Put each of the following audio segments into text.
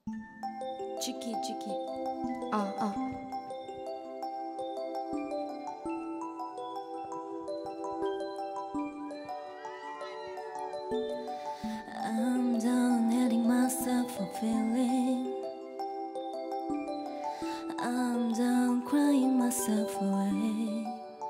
Chicky, chicky. I'm done hating myself for feeling. I'm done crying myself away.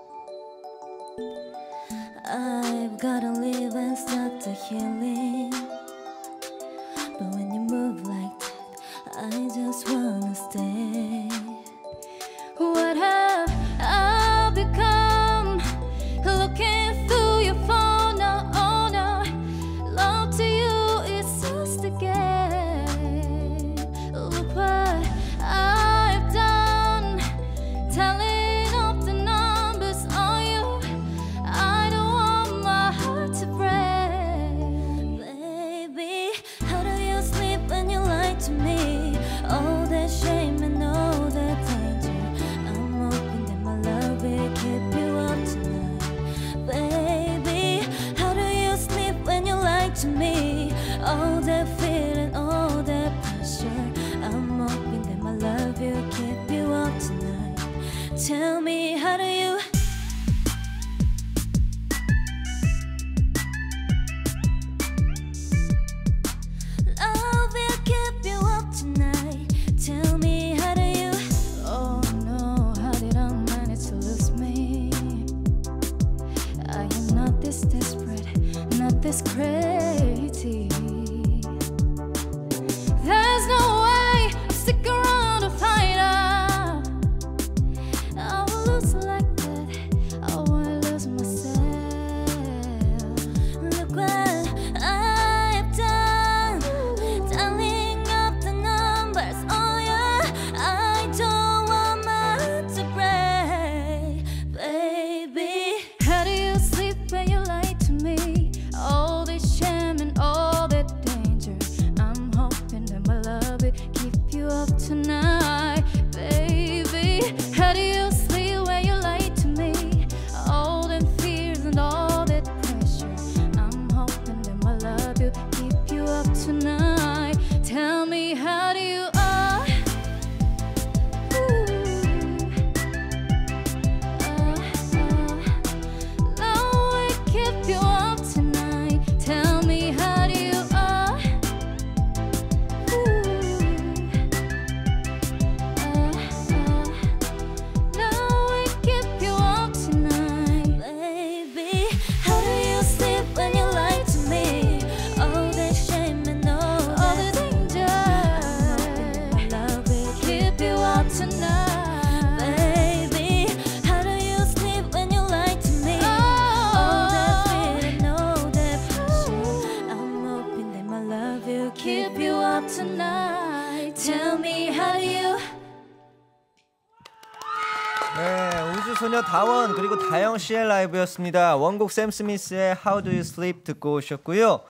I've gotta live and start the healing. But when you move like that, I just wanna stay. What have I become? Looking through your phone, oh no. Love to you is just a game. Look what I've done, tallying up the numbers on you. I don't want my heart to break. Baby, how do you sleep when you lie to me? All that shame and all that danger. I'm hoping that my love will keep you up tonight. Baby, how do you sleep when you lie to me? All that fear and all that pressure. I'm hoping that my love will keep you up tonight. Tell me, how do you? Love will keep you up tonight. Tell me, how do you? Oh no, how did I manage to lose me? I am not this desperate, not this crazy. There's no way I'll stick around to find out. I will lose like that. I wanna lose myself. Look what I've done, tallying up the numbers. Oh yeah, I don't want my heart to break. Baby, how do you sleep when you lie to me? All this shame and all that danger. I'm hoping that my love will keep you up tonight. Baby, how do you sleep when you lie to me? All that fears and all that pressure. I'm hoping that my love will keep you up tonight. Tell me, how do you? Love will keep you up tonight. Tell me, how do you? Love will keep you up tonight. Baby, how do you sleep when you lie to me? All that shame and all the danger. My love will keep you up tonight. Baby, how do you sleep when you lie to me? All that fear and all that pressure. I'm hoping that my love will keep you up tonight. Tell me, how do you? 네, 우주소녀 다원 그리고 다영 씨의 라이브였습니다. 원곡 샘 스미스의 How Do You Sleep 듣고 오셨고요.